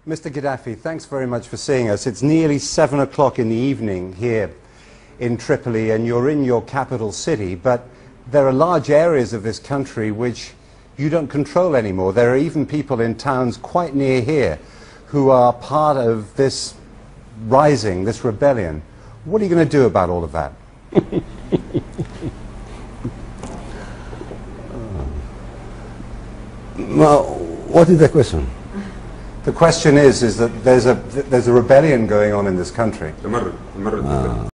Mr. Gaddafi, thanks very much for seeing us. It's nearly 7 o'clock in the evening here in Tripoli, and you're in your capital city, but there are large areas of this country which you don't control anymore. There are even people in towns quite near here who are part of this rising, this rebellion. What are you going to do about all of that? Now, what is the question? The question is that there's a rebellion going on in this country.